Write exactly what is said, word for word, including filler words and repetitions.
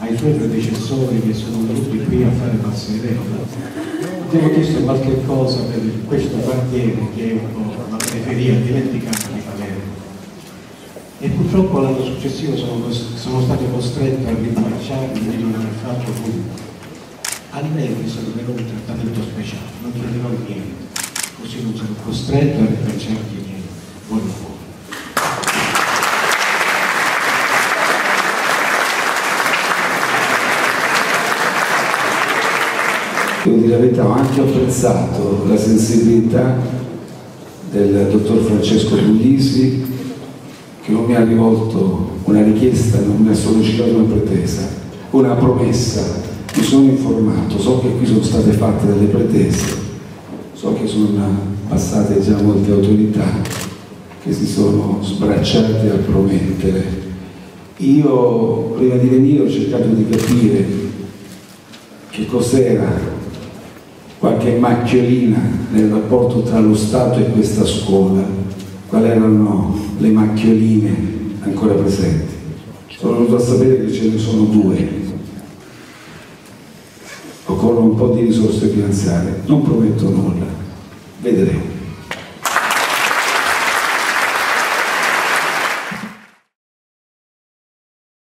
ai suoi predecessori che sono venuti qui a fare passerella. Abbiamo chiesto qualche cosa per questo quartiere che è un po' la periferia dimenticata di Palermo. E purtroppo l'anno successivo sono, sono stato costretto a rintracciarmi di non aver fatto nulla. A livello di salute un trattamento speciale, non chiederò niente, così non sono costretto a rintracciarmi niente. Buon lavoro. Devo dire la verità, ho anche apprezzato la sensibilità del dottor Francesco Puglisi, che non mi ha rivolto una richiesta, non mi ha sollecitato una pretesa, una promessa. Mi sono informato, so che qui sono state fatte delle pretese, so che sono passate già molte autorità che si sono sbracciate a promettere. Io prima di venire ho cercato di capire che cos'era qualche macchiolina nel rapporto tra lo Stato e questa scuola, quali erano le macchioline ancora presenti. Sono venuto a sapere che ce ne sono due. Occorrono un po' di risorse finanziarie, non prometto nulla.